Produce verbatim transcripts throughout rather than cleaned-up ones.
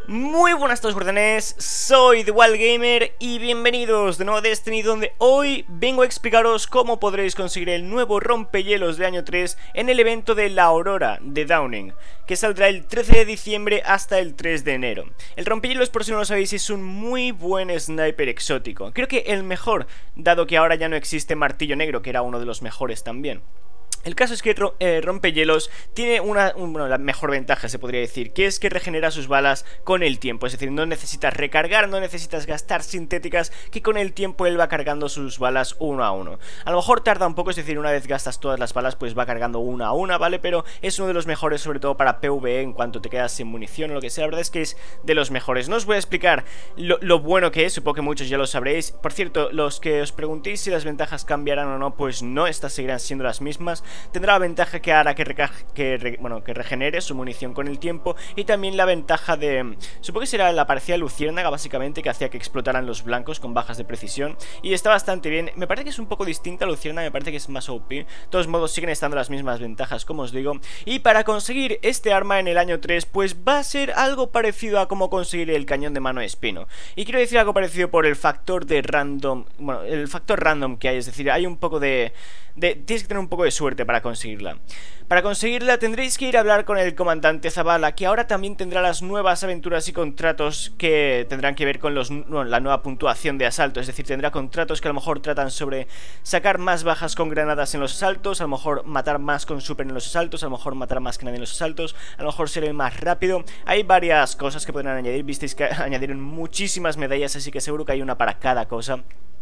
Muy buenas a todos, guardianes, soy The Wild Gamer y bienvenidos de nuevo a Destiny, donde hoy vengo a explicaros cómo podréis conseguir el nuevo rompehielos de año tres en el evento de la Aurora de Dawning, que saldrá el trece de diciembre hasta el tres de enero. El rompehielos, por si no lo sabéis, es un muy buen sniper exótico, creo que el mejor, dado que ahora ya no existe Martillo Negro, que era uno de los mejores también. El caso es que eh, rompehielos tiene una, un, bueno, la mejor ventaja, se podría decir, que es que regenera sus balas con el tiempo. Es decir, no necesitas recargar, no necesitas gastar sintéticas, que con el tiempo él va cargando sus balas uno a uno. A lo mejor tarda un poco, es decir, una vez gastas todas las balas pues va cargando una a una, ¿vale? Pero es uno de los mejores, sobre todo para PvE, en cuanto te quedas sin munición o lo que sea. La verdad es que es de los mejores. No os voy a explicar lo, lo bueno que es, supongo que muchos ya lo sabréis. Por cierto, los que os preguntéis si las ventajas cambiarán o no, pues no, estas seguirán siendo las mismas. Tendrá la ventaja que hará que, que, re bueno, que regenere su munición con el tiempo, y también la ventaja de, supongo que será la parecida luciérnaga básicamente, que hacía que explotaran los blancos con bajas de precisión, y está bastante bien. Me parece que es un poco distinta a luciérnaga, me parece que es más O P. De todos modos siguen estando las mismas ventajas, como os digo. Y para conseguir este arma en el año tres, pues va a ser algo parecido a cómo conseguir el cañón de mano espino. Y quiero decir algo parecido por el factor de random, bueno, el factor random que hay, es decir, hay un poco de... De, tienes que tener un poco de suerte para conseguirla. Para conseguirla tendréis que ir a hablar con el comandante Zavala, que ahora también tendrá las nuevas aventuras y contratos que tendrán que ver con los, no, la nueva puntuación de asalto. Es decir, tendrá contratos que a lo mejor tratan sobre sacar más bajas con granadas en los asaltos, a lo mejor matar más con super en los asaltos, a lo mejor matar más que nadie en los asaltos, a lo mejor ser más rápido. Hay varias cosas que podrán añadir, visteis que añadieron muchísimas medallas, así que seguro que hay una para cada cosa.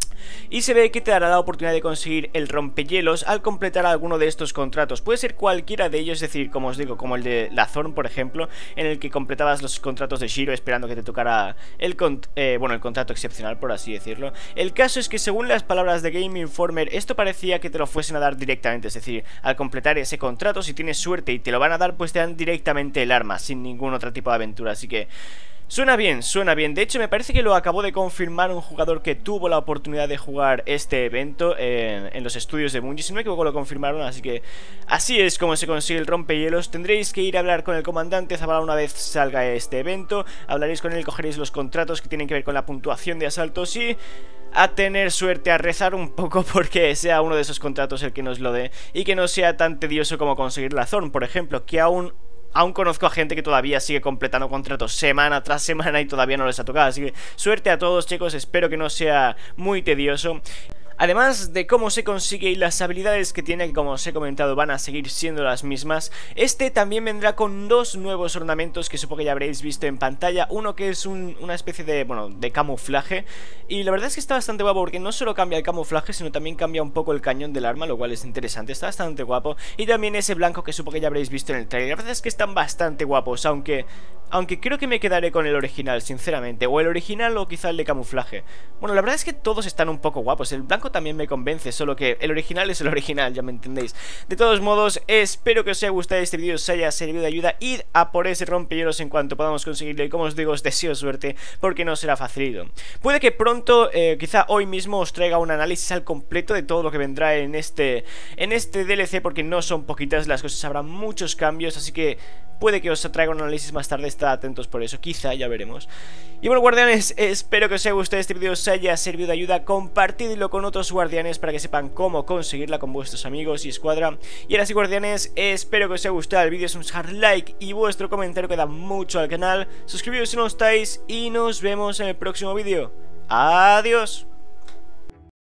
Y se ve que te dará la oportunidad de conseguir el rompehielos al completar alguno de estos contratos. Puede ser cualquiera de ellos, es decir, como os digo, como el de la Thorn, por ejemplo, en el que completabas los contratos de Shiro esperando que te tocara el, eh, bueno, el contrato excepcional, por así decirlo. El caso es que, según las palabras de Game Informer, esto parecía que te lo fuesen a dar directamente. Es decir, al completar ese contrato, si tienes suerte y te lo van a dar, pues te dan directamente el arma, sin ningún otro tipo de aventura. Así que... suena bien, suena bien. De hecho, me parece que lo acabó de confirmar un jugador que tuvo la oportunidad de jugar este evento en, en los estudios de Bungie. Si no me equivoco, lo confirmaron, así que así es como se consigue el rompehielos. Tendréis que ir a hablar con el comandante Zavala una vez salga este evento. Hablaréis con él, cogeréis los contratos que tienen que ver con la puntuación de asaltos y... a tener suerte, a rezar un poco porque sea uno de esos contratos el que nos lo dé y que no sea tan tedioso como conseguir la Thorn, por ejemplo, que aún... Aún conozco a gente que todavía sigue completando contratos semana tras semana y todavía no les ha tocado. Así que suerte a todos, chicos, espero que no sea muy tedioso. Además de cómo se consigue y las habilidades que tiene, que como os he comentado van a seguir siendo las mismas, este también vendrá con dos nuevos ornamentos que supongo que ya habréis visto en pantalla. Uno que es un, una especie de, bueno, de camuflaje, y la verdad es que está bastante guapo porque no solo cambia el camuflaje, sino también cambia un poco el cañón del arma, lo cual es interesante, está bastante guapo. Y también ese blanco que supongo que ya habréis visto en el trailer. La verdad es que están bastante guapos, aunque... Aunque creo que me quedaré con el original, sinceramente. O el original o quizá el de camuflaje. Bueno, la verdad es que todos están un poco guapos. El blanco también me convence, solo que el original es el original, ya me entendéis. De todos modos, espero que os haya gustado este vídeo, os haya servido de ayuda. Id a por ese rompehielos en cuanto podamos conseguirlo. Y como os digo, os deseo suerte, porque no será facilito. Puede que pronto, eh, quizá hoy mismo, os traiga un análisis al completo de todo lo que vendrá en este, en este D L C, porque no son poquitas las cosas, habrá muchos cambios, así que... puede que os traiga un análisis más tarde, estad atentos por eso, quizá, ya veremos. Y bueno, guardianes, espero que os haya gustado este vídeo, os haya servido de ayuda. Compartidlo con otros guardianes para que sepan cómo conseguirla con vuestros amigos y escuadra. Y ahora sí, guardianes, espero que os haya gustado el vídeo, es un hard like y vuestro comentario que da mucho al canal. Suscribiros si no estáis y nos vemos en el próximo vídeo. Adiós.